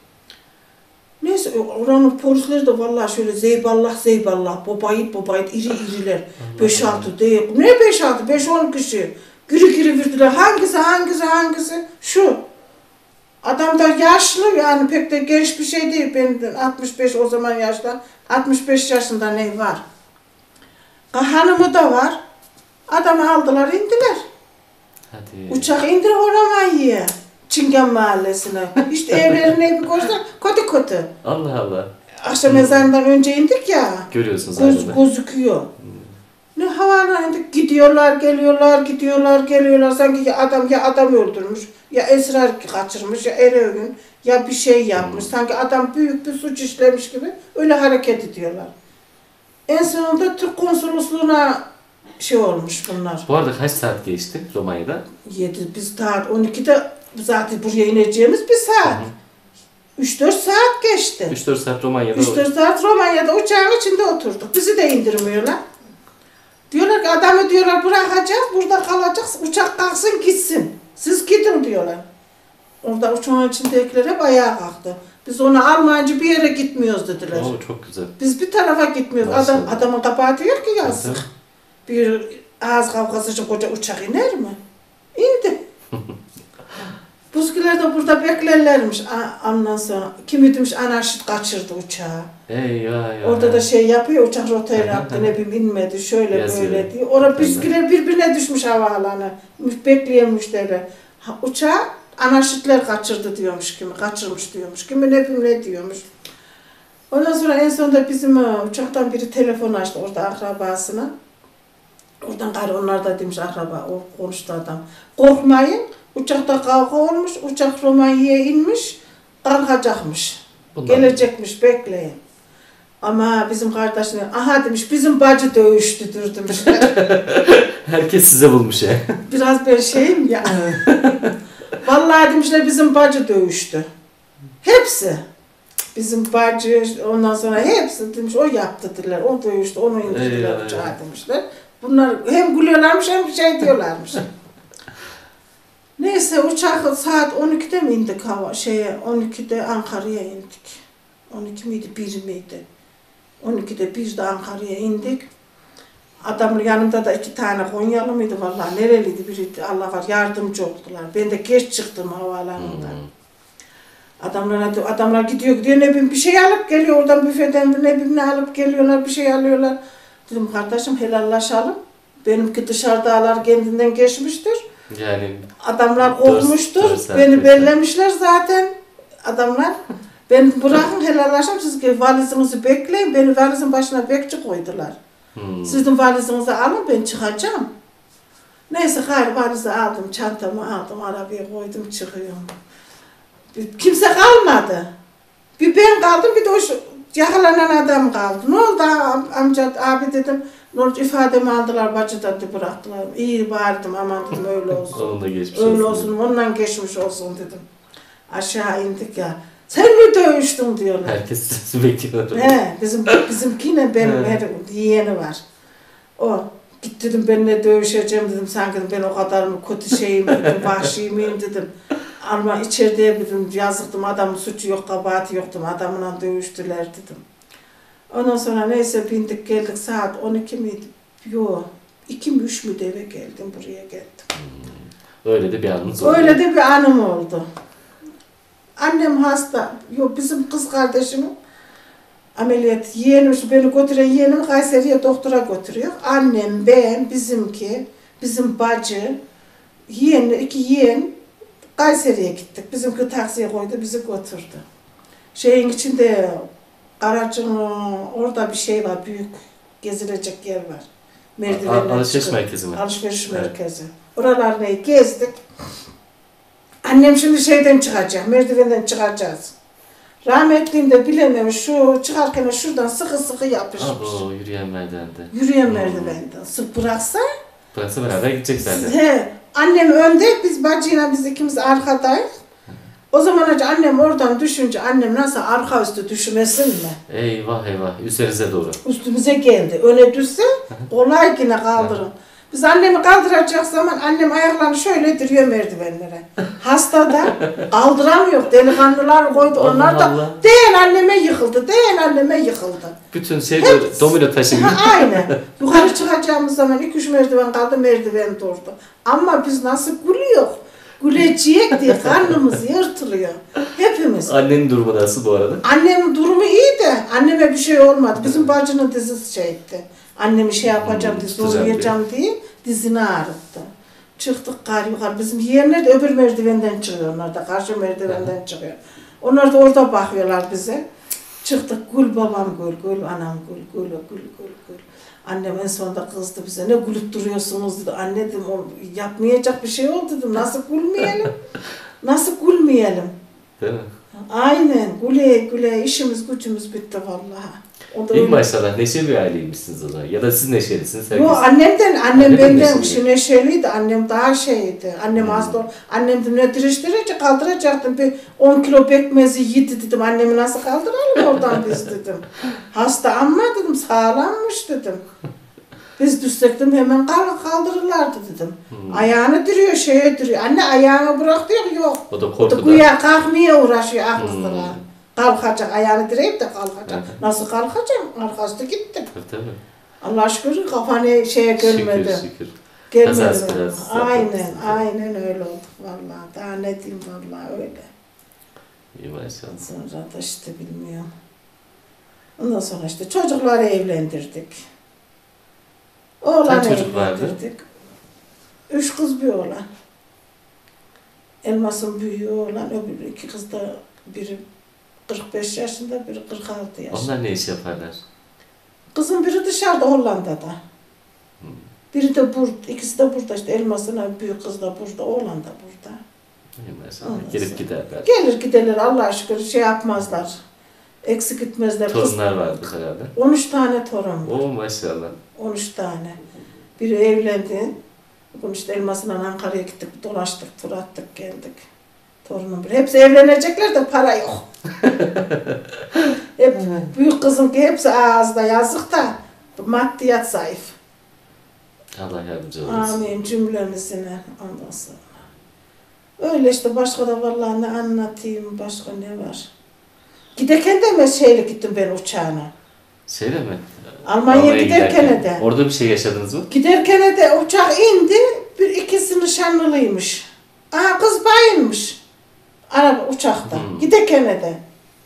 Neyse oranın polisleri de vallahi şöyle zeyballah zeyballah babayit babayit iri iriler. beş altı değil. Ne beş altı? beş on kişi. Giri giri verdiler. Hangisi hangisi hangisi? Şu. Adam da yaşlı yani pek de genç bir şey değil. Benim altmış beş o zaman yaşta. altmış beş yaşında ne var? Hanımı da var. Adamı aldılar indiler. Hadi. Uçak indir Romanya'ya. Çingen mahallesine. İşte evlerine bir koştular. Kötü kötü. Allah Allah. Akşam ezanından önce indik ya. Görüyorsunuz Göz, arada. gözüküyor. Ne havalar indik. Gidiyorlar, geliyorlar, gidiyorlar, geliyorlar. Sanki ya adam ya adam öldürmüş, ya esrar kaçırmış, ya eroin, ya bir şey yapmış. Sanki adam büyük bir suç işlemiş gibi öyle hareket ediyorlar. En sonunda Türk konsolosluğuna şey olmuş bunlar. Bu arada kaç saat geçti Romanya'da? Yedi, biz saat on ikide zaten buraya ineceğimiz bir saat. üç dört saat geçti. üç dört saat Romanya'da. üç dört saat Romanya'da uçağın içinde oturduk. Bizi de indirmiyorlar. Diyorlar ki adamı diyorlar bırakacağız, burada kalacağız, uçak kalksın gitsin. Siz gidin diyorlar. Orada uçağın içindekiler hep ayağa kalktı. Biz ona Almancı bir yere gitmiyoruz dediler. Oo, çok güzel. Biz bir tarafa gitmiyoruz. Nasıl? Adam, adamın kapağı diyor ki yazık. Nasıl? Bir ağız kavgası için koca uçak iner mi? İndi. Buzkiler de burada beklerlermiş. Ondan sonra kimi demiş anarşist kaçırdı uçağı. Eyvah ya. Orada da şey yapıyor, uçak rotayı yaptı, ne bileyim inmedi, şöyle Yazıyor. böyle diyor. Orada bizimkiler birbirine düşmüş havaalanı. Bekleyen müşteriler. Ha, uçağı anarşistler kaçırdı diyormuş kimi, kaçırmış diyormuş. Kimi ne bileyim ne diyormuş. Ondan sonra en sonunda bizim uçaktan biri telefon açtı orada akrabasına. Oradan gayrı onlar da demiş akraba, o konuştu adam. Korkmayın, uçakta kavga olmuş, uçak Romanya'ya inmiş, kalkacakmış. Bundan. Gelecekmiş, bekleyin. Ama bizim kardeşler, aha demiş, bizim bacı dövüştüdür demişler. Herkes size bulmuş ya. Biraz ben şeyim ya. Vallahi demişler, bizim bacı dövüştü. Hepsi. Bizim bacı, ondan sonra hepsi demiş, o yaptı dediler, o dövüştü, onu indirdiler uçağa demişler. Bunlar hem gülüyorlarmış hem şey diyorlarmış. Neyse uçak saat on ikide mi indik hava şeye on ikide Ankara'ya indik. on iki miydi bir miydi? on ikide bir de Ankara'ya indik. Adamın yanımda da iki tane Konyalı mıydı vallahi nereliydi biri Allah var yardımcı oldular. Ben de geç çıktım havaalanından. Hmm. Adamlar adamlar gidiyor gidiyor ne bileyim bir şey alıp geliyor oradan büfeden ne bileyim ne alıp geliyorlar bir şey alıyorlar. Dedim kardeşim helallaşalım. Benimki dışarıdalar kendinden geçmiştir. Yani adamlar korkmuştur. dört, dört Beni bellemişler zaten adamlar. Ben bırakın helallaşalım siz ki valizinizi bekleyin. Beni valizin başına bekçi koydular. Hmm. Sizin valizinizi alın ben çıkacağım. Neyse hayır valizi aldım, çantamı aldım, arabaya koydum çıkıyorum. Kimse kalmadı. Bir ben kaldım bir de o yakalanan adam kaldı. Ne oldu amca abi dedim. Nur ifademi aldılar, bacıda bıraktılar. İyi bağırdım, aman dedim öyle olsun. Onunla geçmiş öyle olsun. olsun, ondan geçmiş olsun dedim. Aşağı indik ya. Sen mi dövüştün diyorlar. Herkes sizi bekliyor. He, bizim bizimkine benim her yeğeni var. O git dedim benimle dövüşeceğim dedim. Sanki dedim, ben o kadar mı kötü şeyim dedim, vahşi miyim dedim. Ama içeride dedim, yazıktım, adamın suçu yok, kabahati yoktum, adamla dövüştüler dedim. Ondan sonra neyse bindik geldik, saat on iki miydi? Yok, iki mi üç müydü eve geldim, buraya geldim. Hmm. Öyle de bir anınız oldu. Öyle de bir anım oldu. Annem hasta, yok bizim kız kardeşim ameliyat, yeğenim, beni götüren yeğenim Kayseri'ye doktora götürüyor. Annem, ben, bizimki, bizim bacı, yeğen, iki yeğen Kayseri'ye gittik. Bizimki taksiye koydu, bizi götürdü. Şeyin içinde, aracın orada bir şey var, büyük gezilecek yer var. Merdivenler Alışveriş çıkıyor. merkezi mi? Alışveriş Evet. merkezi. Oralarını gezdik. Annem şimdi şeyden çıkacak, merdivenden çıkacağız. Rahmetliğim de bilememiş, şu çıkarken şuradan sıkı sıkı yapışmış. Abo, yürüyen merdivende. Yürüyen Hmm. merdivenden. Sık bıraksa, Bıraksa beraber gidecek zaten. he, annem önde, biz bacıyla biz ikimiz arkadayız. O zaman önce annem oradan düşünce, annem nasıl arka üstü düşmesin mi? Eyvah eyvah, üzerinize doğru. Üstümüze geldi. Öne düşse kolay yine kaldırın. Biz annemi kaldıracak zaman annem ayaklarını şöyle duruyor merdivenlere. Hasta da kaldıramıyor. Delikanlılar koydu. Allah Onlar da Allah. değil anneme yıkıldı, değil anneme yıkıldı. Bütün şey böyle domino taşı gibi. Ha, aynen. Yukarı çıkacağımız zaman iki üç merdiven kaldı, merdiven durdu. Ama biz nasıl gülüyor? Gülecek diye karnımız yırtılıyor. Hepimiz. Annenin durumu nasıl bu arada? Annemin durumu iyi de anneme bir şey olmadı. Bizim bacının dizisi şeydi. Annemi şey yapacağım, Hmm, dizi tutacağım uyuyacağım diye dizini ağrıttı. Çıktık kar yukarı. Bizim yeğenler de öbür merdivenden çıkıyor. Onlar da karşı merdivenden çıkıyor. Onlar da orada bakıyorlar bize. Çıktık, gül babam gül, gül anam gül, gül, gül, gül, gül. Annem en sonunda kızdı bize, ne gülüp duruyorsunuz dedi. Anne dedim, o yapmayacak bir şey oldu dedim. Nasıl gülmeyelim? Nasıl gülmeyelim? Değil mi? Aynen, güle güle işimiz gücümüz bitti vallahi. O da İlk öyle. maşallah neşeli bir aileymişsiniz o zaman. Ya da siz neşelisiniz. Yo, Herkes... annemden, annem Annem de benden neşeli. şu neşeliydi, annem daha şeydi. Annem Hmm. hasta, annem de ne diriştirince kaldıracaktım. Bir on kilo pekmezi yedi dedim, annemi nasıl kaldıralım oradan biz dedim. Hasta ama dedim, sağlammış dedim. Biz düşsek dedim, hemen kaldırırlardı dedim. Hmm. Ayağını duruyor, şeye duruyor. Anne ayağını bırak diyor, yok. O da O da korkudan. güya kalkmaya uğraşıyor aklısına. Hmm. Kalkacak, ayağını direyip de kalkacak. Evet. Nasıl kalkacağım? Arkası gitti. Tabii tabii. Allah şükür kafanı şeye gelmedi. Şükür şükür. Gelmedi. Kazası belasız Aynen, atlattınız. aynen öyle olduk vallahi. Daha ne diyeyim vallahi öyle. İyi maşallah. Sonra da işte bilmiyorum. Ondan sonra işte çocukları evlendirdik. Oğlan Kaç çocuk vardı? evlendirdik. Üç kız bir oğlan. Elmas'ın büyüğü oğlan, öbürü iki kız da biri kırk beş yaşında, biri kırk altı yaşında. Onlar ne iş yaparlar? Kızın biri dışarıda, Hollanda'da. Hmm. Biri de burada, ikisi de burada işte, Elmas'ın büyük kız da burada, oğlan da burada. İyi maşallah. Ondan Gelip sonra- giderler. Gelir giderler Allah'a şükür, şey yapmazlar. Eksik gitmezler. Kız- Torunlar vardı herhalde. on üç tane torun var. Oo maşallah. on üç tane. Biri evlendi. Bugün işte Elmas'la Ankara'ya gittik, dolaştık, tur attık, geldik. Torunum bir. Hepsi evlenecekler de para yok. Hep büyük kızım ki hepsi ağızda yazık da maddiyat zayıf. Allah yardımcı olsun. Amin cümlemizine. Ondan sonra. Öyle işte, başka da vallahi ne anlatayım, başka ne var. Giderken de ben şeyle gittim ben uçağına. Şeyle mi? Almanya'ya giderken de. Orada bir şey yaşadınız mı? Giderken de uçak indi, bir ikisi nişanlılıymış. Aha kız bayılmış. Araba uçakta. Hmm. Giderken de.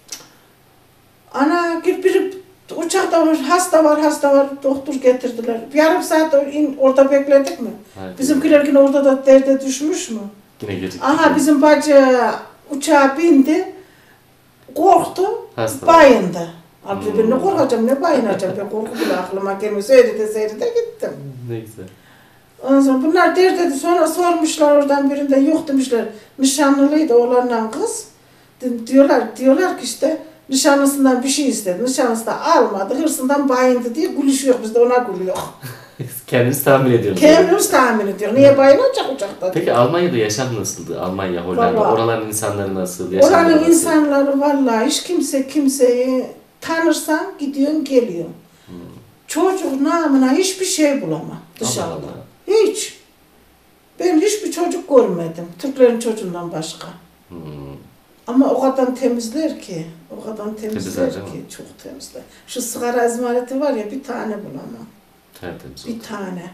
Ana biri uçakta var, hasta var, hasta var, doktor getirdiler. Yarım saat in, orada bekledik mi? Hayır. Bizimkiler yine orada da derde düşmüş mü? Yine geciktik. Aha bizim bacı uçağa bindi, korktu, Hasta. bayındı. Abi Hmm. ben ne korkacağım, ne bayınacağım, ben korku bile aklıma gelmiyor. Seyrede seyrede gittim. Ne güzel. Ondan sonra bunlar der dedi, sonra sormuşlar oradan birinden, yok demişler, nişanlılıydı oğlanla kız. Di- Diyorlar, diyorlar ki işte, Nişanlısından bir şey istedi. Nişanlısı da almadı. Hırsından bayındı diye gülüşüyor. Biz de ona gülüyor. Kendiniz tahmin ediyorsunuz. Kendimiz tahmin ediyor. Niye bayılacak uçakta? Peki Almanya'da yaşam nasıldı? Almanya, Hollanda, Vallahi, oraların insanları nasıl? Yaşamları oranın nasıl? insanları vallahi hiç kimse kimseyi tanırsan gidiyorsun geliyorsun. Hmm. Çocuk namına hiçbir şey bulamam dışarıda. Allah Allah. Hiç. Ben hiçbir çocuk görmedim. Türklerin çocuğundan başka. Hmm. Ama o kadar temizler ki. O kadar temizler ki. Çok temizler. Şu sigara izmariti var ya bir tane bulamam. Tertemiz bir oldu. Tane.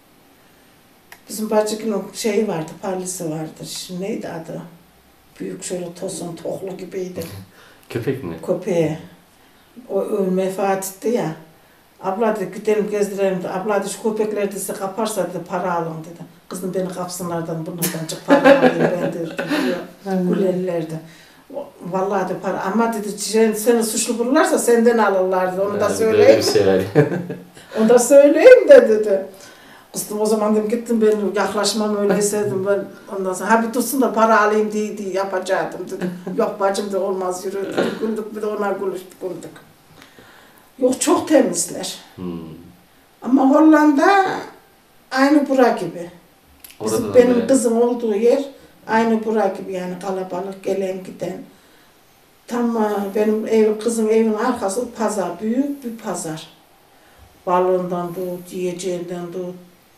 Bizim bacıkın şeyi vardı, parlisi vardı. Şimdi neydi adı? Büyük şöyle tosun, tohlu gibiydi. Köpek mi? Köpeği. O ölme vefat etti ya. Abla dedi gidelim gezdirelim dedi. Abla dedi şu köpekler dedi kaparsa dedi para alın dedi. Kızım beni kapsınlardan bunlardan çık para alayım ben dedi. Gülerlerdi. Vallahi de para ama dedi seni suçlu bulurlarsa senden alırlar dedi. Onu yani da söyleyeyim. Şey Onu da söyleyeyim de dedi. Kızım o zaman dedim gittim ben yaklaşmam öyleyse dedim ben ondan sonra ha bir tutsun da para alayım diye, diye yapacaktım dedim. Yok bacım da olmaz yürü dedim. Güldük bir de ona gülüştük güldük. Yok çok temizler. Hmm. Ama Hollanda aynı bura gibi. Bizim, benim böyle. Kızım olduğu yer aynı bura gibi yani kalabalık gelen giden. Tam benim ev, kızım evin arkası pazar, büyük bir pazar. Balığından tut, yiyeceğinden tut.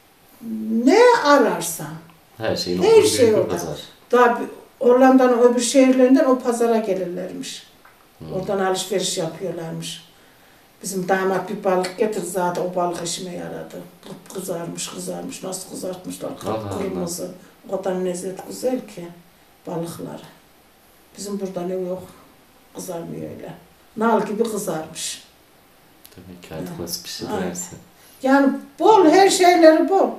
Ne ararsan. Her şeyin her şey orada. Pazar. Daha Hollanda'nın öbür şehirlerinden o pazara gelirlermiş. Hmm. Oradan alışveriş yapıyorlarmış. Bizim damat bir balık getirdi zaten o balık işime yaradı. Kızarmış kızarmış nasıl kızartmışlar kırmızı. O kadar lezzet güzel ki balıklar. Bizim burada ne yok kızarmıyor öyle. Nal gibi kızarmış. Demek ki artık nasıl pişirirlerse. Yani bol her şeyleri bol.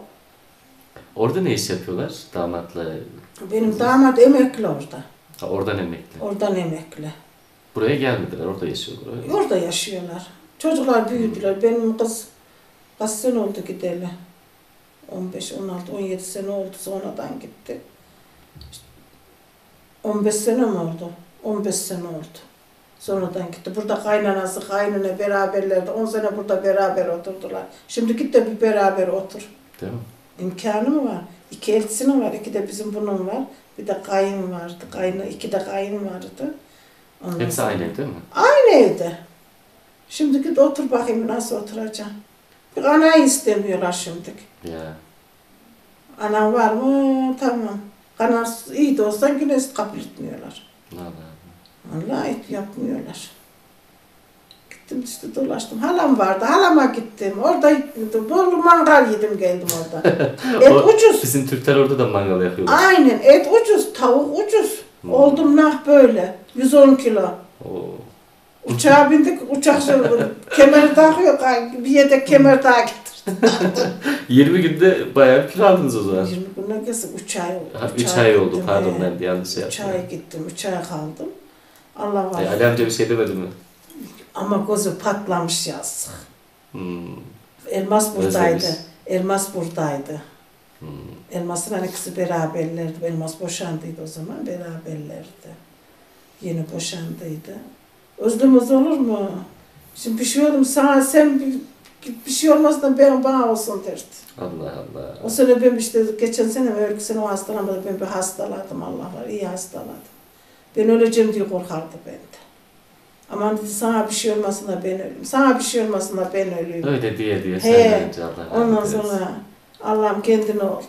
Orada ne iş yapıyorlar damatla? Benim damat emekli orada. Ha, oradan emekli. Oradan emekli. Buraya gelmediler, orada yaşıyorlar. Öyle. Orada yaşıyorlar. Çocuklar büyüdüler. Hmm. Benim kız kaç sene oldu gideli? on beş, on altı, on yedi sene oldu sonradan gitti. İşte on beş sene mi oldu? on beş sene oldu. Sonradan gitti. Burada kaynanası, kaynana beraberlerdi. on sene burada beraber oturdular. Şimdi git de bir beraber otur. Değil mi? İmkanı mı var? İki eltisinin var, iki de bizim bunun var. Bir de kayın vardı. Kayın, iki de kayın vardı. Ondan hepsi aynı ev değil mi? Aynı evde. Şimdi git otur bakayım nasıl oturacaksın. Bir anayı istemiyorlar şimdi. Ya. Anan var mı? Tamam. Anan iyi de olsan yine kabul etmiyorlar. Vallahi. Vallahi yapmıyorlar. Gittim işte dolaştım. Halam vardı. Halama gittim. Orada gittim. Bol mangal yedim geldim orada. Et ucuz. Bizim Türkler orada da mangal yapıyorlar. Aynen. Et ucuz. Tavuk ucuz. Hmm. Oldum nah böyle. yüz on kilo. Oo. Uçağa bindik. Uçak kemer takıyor. Bir yedek kemer daha getirdi. yirmi günde bayağı bir kilo aldınız o zaman. yirmi günden kesin üç ay oldu. üç ay oldu. Gittim. Pardon ben de yanlış şey yaptım. üç ay gittim. üç ay kaldım. Allah var. E, Ali amca bir şey demedi mi? Ama gözü patlamış yazık. Hmm. Elmas buradaydı. Özlemiş. Elmas buradaydı. Hmm. Elmas'ın ikisi beraberlerdi. Elmas boşandıydı o zaman. Beraberlerdi. Yeni boşandıydı. Özlemez olur mu? Şimdi bir şey oldum sana sen bir, bir şey olmazsa ben bana olsun derdi. Allah Allah. O sene ben işte geçen sene mi öbür sene o hastalanmadı. Ben bir hastaladım Allah var. İyi hastaladım. Ben öleceğim diye korkardı bende. Aman dedi sana bir şey olmasın da ben öleyim. Sana bir şey olmasın da ben öleyim. Öyle diye diye sen önce Allah. Ondan sonra Allah'ım kendine oldu.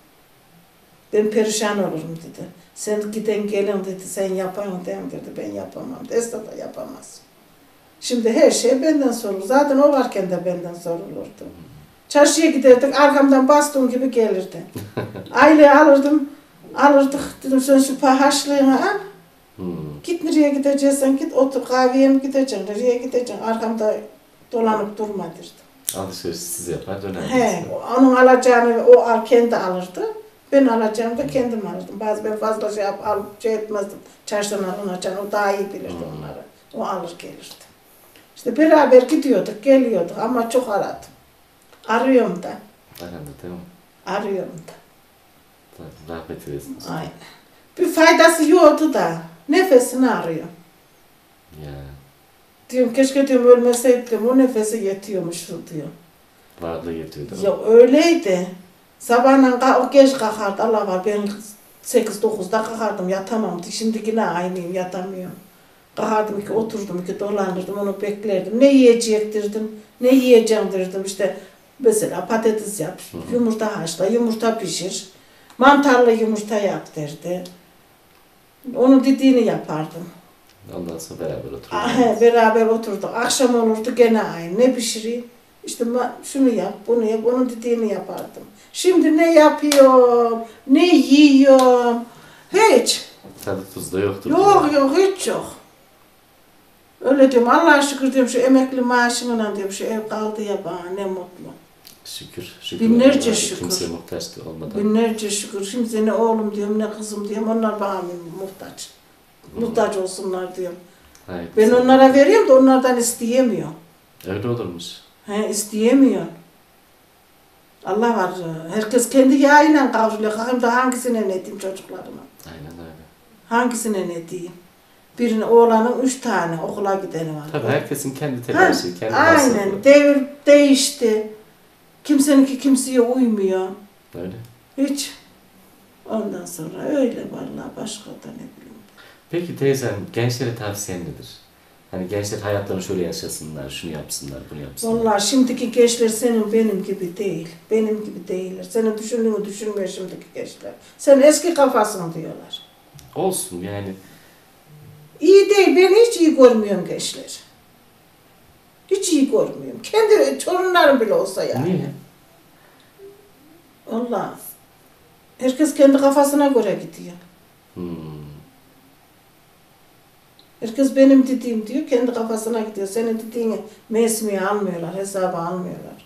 Ben perişan olurum dedi. Sen giden gelin dedi. Sen yapan dem dedi. Ben yapamam. Esra da yapamaz. Şimdi her şey benden sorulur. Zaten o varken de benden sorulurdu. Çarşıya giderdik. Arkamdan bastığım gibi gelirdi. Aileyi alırdım. Alırdık. Dedim sen şu pahaşlığını al. Hmm. Git nereye gideceksen git otur kahveye mi gideceksin, nereye gideceksin, arkamda dolanıp durma derdi. Alışveriş siz yapar döner. He, onun alacağını o kendi alırdı, ben alacağımı da kendim alırdım. Bazı ben fazla şey, yap, alıp şey etmezdim, çarşıdan alınacağını, o daha iyi bilirdi hmm. onları, o alır gelirdi. İşte beraber gidiyorduk, geliyorduk ama çok aradım. Arıyorum da. Aranda değil mi? Arıyorum da. Rahmet eylesin. Aynen. Bir faydası yoktu da. Nefesini arıyor. Ya. Diyorum keşke diyorum ölmeseydim diyorum, o nefesi yetiyormuş diyor. Varlığı yetiyordu. Ya öyleydi. Sabahla o geç kalkardı Allah var ben sekiz dokuzda kalkardım yatamam. Şimdi yine aynıyım yatamıyorum. Kalkardım iki oturdum iki dolanırdım onu beklerdim. Ne yiyecektirdim ne yiyeceğim derdim işte. Mesela patates yap, hı-hı, yumurta haşla, yumurta pişir. Mantarlı yumurta yap derdi. Onun dediğini yapardım. Ondan sonra beraber oturduk. Ah, beraber oturduk. Akşam olurdu gene aynı. Ne pişireyim? İşte şunu yap, bunu yap, onun dediğini yapardım. Şimdi ne yapıyorum, ne yiyorum, hiç. Tadı tuz da yoktur. Yok diyor. Yok, hiç yok. Öyle diyorum, Allah'a şükür diyorum, şu emekli maaşımla diyorum, şu ev kaldı ya bana, ne mutlu. Şükür, şükür. Binlerce şükür. Kimseye muhtaç olmadan. Binlerce şükür. Şimdi ne oğlum diyorum, ne kızım diyorum, onlar bana muhtaç. Hmm. Muhtaç olsunlar diyorum. Hayır, ben sen... onlara veriyorum da onlardan isteyemiyorum. Öyle olurmuş. He, isteyemiyor. Allah var. Herkes kendi yağıyla kavruluyor. Hem de hangisine ne diyeyim çocuklarıma? Aynen öyle. Hangisine ne diyeyim? Birinin oğlanın üç tane okula gideni var. Tabii herkesin kendi telaşı, ha, kendi masrafı. Aynen. Devir değişti. Kimseninki kimseye uymuyor. Öyle. Hiç. Ondan sonra öyle vallahi başka da ne bileyim. Peki teyzem gençlere tavsiyen nedir? Hani gençler hayatlarını şöyle yaşasınlar, şunu yapsınlar, bunu yapsınlar. Vallahi şimdiki gençler senin benim gibi değil. Benim gibi değiller. Senin düşündüğünü düşünmüyor şimdiki gençler. Sen eski kafasın diyorlar. Olsun yani. İyi değil. Ben hiç iyi görmüyorum gençler. Hiç iyi görmüyorum. Kendi torunlarım bile olsa yani. Niye? Vallahi. Herkes kendi kafasına göre gidiyor. Hmm. Herkes benim dediğim diyor, kendi kafasına gidiyor. Senin dediğini mesmiye almıyorlar, hesaba almıyorlar.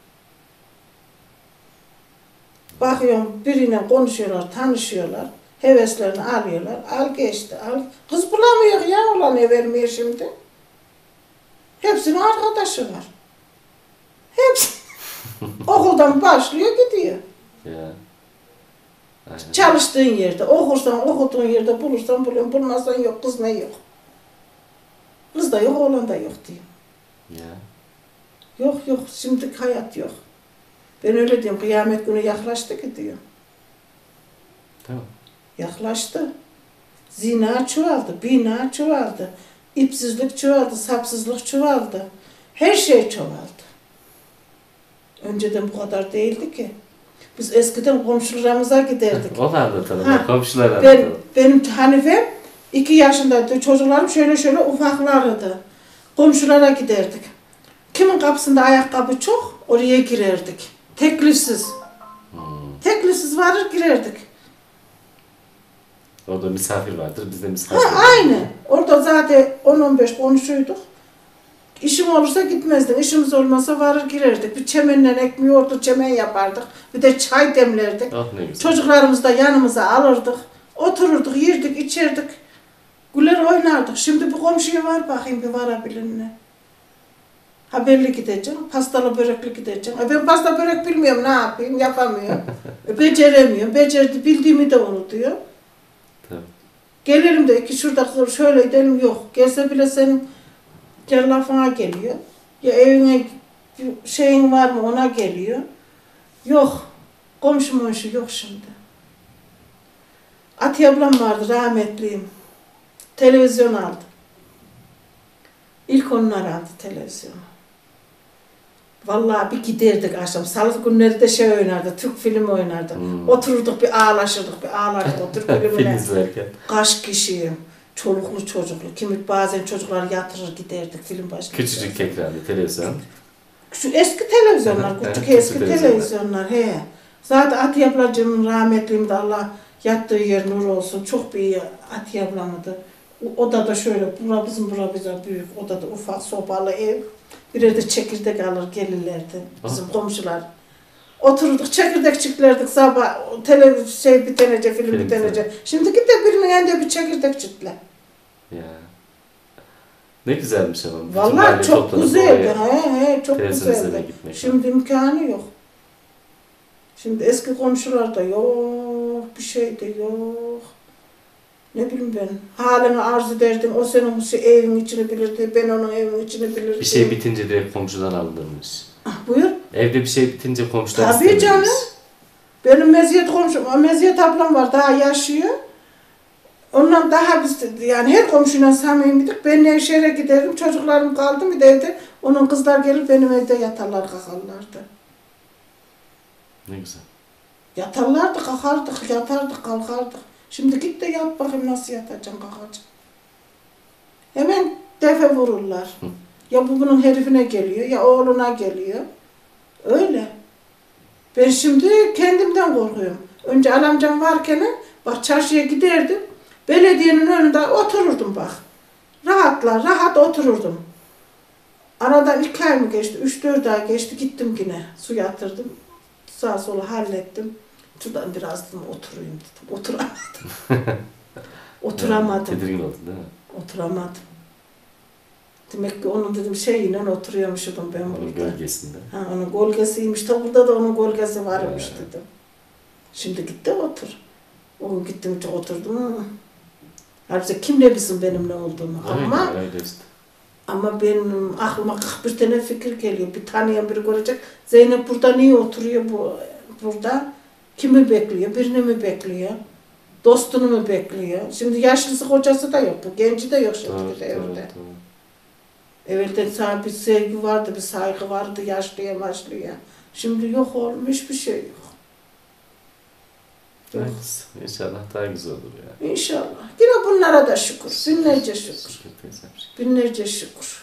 Bakıyorum birine konuşuyorlar, tanışıyorlar, heveslerini alıyorlar. Al geçti, al. Kız bulamıyor ya, olan ne vermiyor şimdi. Hepsinin arkadaşı var. Hepsi. Okuldan başlıyor, gidiyor. Ya. Aynen. Çalıştığın yerde, okursan, okuduğun yerde bulursan buluyorsun, bulmazsan yok, kız ne yok. Kız da yok, oğlan da yok diyeyim. Ya. Yok yok, şimdiki hayat yok. Ben öyle diyorum, kıyamet günü yaklaştı ki diyor. Tamam. Yaklaştı. Zina çoğaldı, bina çoğaldı. İpsizlik çoğaldı, sapsızlık çoğaldı. Her şey çoğaldı. Önceden bu kadar değildi ki. Biz eskiden komşularımıza giderdik. O da anlatalım, komşular ben, anlatalım. Benim Hanifem iki yaşındaydı, çocuklarım şöyle şöyle ufaklardı. Komşulara giderdik. Kimin kapısında ayakkabı çok, oraya girerdik. Teklifsiz. Hmm. Teklifsiz varır girerdik. Orada misafir vardır, bizde misafir ha, aynı. Orada zaten on on beş konuşuyduk. İşim olursa gitmezdim. İşimiz olmasa varır girerdik. Bir çemenden ekmeği orada çemen yapardık. Bir de çay demlerdik. Oh, ne güzel. Çocuklarımızı da yanımıza alırdık. Otururduk, yerdik, içerdik. Güler oynardık. Şimdi bir komşuya var bakayım bir varabilirine. Haberli gideceğim, pastalı börekli gideceğim. E ben pasta börek bilmiyorum, ne yapayım, yapamıyorum. e beceremiyorum, becerdi, bildiğimi de unutuyor. Tabii. Gelirim de iki şurada şöyle gidelim, yok. Gelse bile senin gel lafına geliyor. Ya evine şeyin var mı ona geliyor. Yok, komşu monşu yok şimdi. Atiye ablam vardı, rahmetliyim. Televizyon aldı. İlk onlar aldı televizyonu. Vallahi bir giderdik akşam. Salı günleri de şey oynardı, Türk filmi oynardı. Hmm. Otururduk bir ağlaşırdık, bir ağlardık o Türk filmine. Kaç kişiyim, çoluklu çocuklu. Kimi bazen çocuklar yatırır giderdik film başında. Küçücük ekranlı televizyon. Şu eski televizyonlar, küçük eski televizyonlar. He. Zaten Atiye ablacığımın rahmetliyim de Allah yattığı yer nur olsun. Çok bir iyi Atiye ablamdı. Odada şöyle, bura bizim bura bize büyük, odada ufak sobalı ev. Bir yerde çekirdek alır gelirlerdi bizim ah. komşular. Otururduk, çekirdek çitlerdik sabah, televizyon şey bitenece, film, film bitenece. Şimdi git de birinin elinde bir çekirdek çitle. Ya. Ne güzelmiş ama. Vallahi çok güzeldi, he he çok güzeldi. Şimdi imkanı yok. Şimdi eski komşular da yok, bir şey de yok. Ne bileyim ben. Halini arz ederdin. O senin şey, evin içini bilirdi. Ben onun evin içini bilirdim. Bir şey bitince direkt komşudan alınırmış. Ah, buyur. Evde bir şey bitince komşudan Tabii canım. Benim meziyet komşum, o meziyet ablam var, daha yaşıyor. Ondan daha biz, yani her komşuyla samimiydik. Ben Nevşehir'e giderdim, çocuklarım kaldı mı evde. Onun kızlar gelir benim evde yatarlar, kalkarlardı. Ne güzel. Yatarlardı, kalkardık, yatardık, kalkardık. Şimdi git de yat bakayım nasıl yatacaksın, kalkacaksın. Hemen defe vururlar. Hı. Ya bu bunun herifine geliyor, ya oğluna geliyor. Öyle. Ben şimdi kendimden korkuyorum. Önce alamcam varken bak çarşıya giderdim. Belediyenin önünde otururdum bak. Rahatla, rahat otururdum. Aradan iki ay mı geçti, üç dört ay geçti, gittim yine. Su yatırdım. Sağa sola hallettim. Şuradan biraz dedim, oturayım dedim. Oturamadım. Oturamadım. Tedirgin oldun değil mi? Oturamadım. Demek ki onun dedim şeyle oturuyormuşum ben burada. Onun gölgesinde. Ha, onun gölgesiymiş de burada da onun gölgesi varmış Evet. dedim. Şimdi git de otur. O gün gittim çok oturdum. Halbuki kim ne bilsin benim ne olduğumu. Öyle, ama öyle işte. ama benim aklıma kırk bir tane fikir geliyor. Bir tanıyan biri görecek. Zeynep burada niye oturuyor bu burada? Kimi bekliyor? Birini mi bekliyor? Dostunu mu bekliyor? Şimdi yaşlısı kocası da yok. Bu genci de yok şimdi Doğru, evde. doğru, doğru. Evvelden sana bir sevgi vardı, bir saygı vardı yaşlıya başlıya. Şimdi yok oğlum, hiçbir şey yok. Yok. Evet, İnşallah daha güzel olur ya. İnşallah. Yine bunlara da şükür. Binlerce şükür. Şükür teyzem, şükür. Binlerce şükür.